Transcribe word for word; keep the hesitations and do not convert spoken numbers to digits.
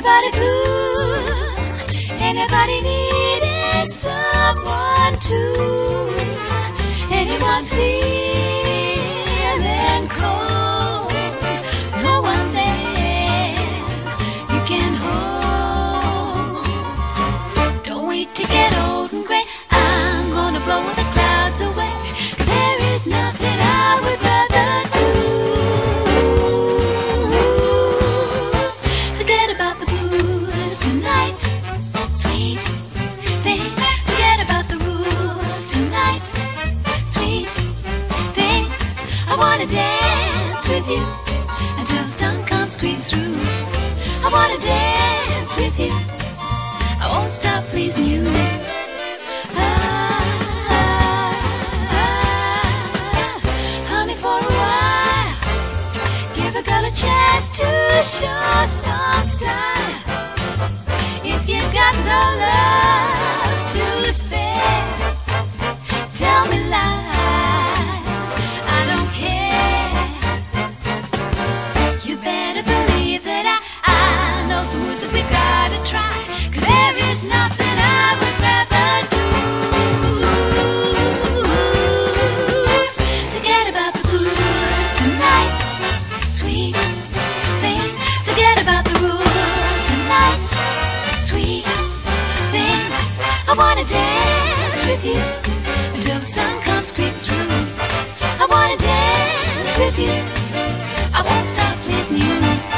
Anybody blue? Anybody needed someone to? Anyone feeling cold? No one there you can hold. Don't wait to get old and gray. I'm gonna blow the clouds away. 'Cause there is nothing I would rather do. Forget about the blues tonight, sweet thing. Forget about the rules tonight, sweet thing. I wanna dance with you until the sun comes creep through. I wanna dance with you. I won't stop pleasing you. Ah, ah, ah. Honey, for a while, give a girl a chance to show some style. If you've got no love to spare, tell me lies, I don't care. You better believe that I, I know some moves that we gotta try. 'Cause there is nothing I would rather do. Forget about the blues tonight, sweet thing. Forget about the rules tonight, sweet thing. I wanna dance with you until the sun comes creep through. I wanna dance with you. I won't stop pleasing you.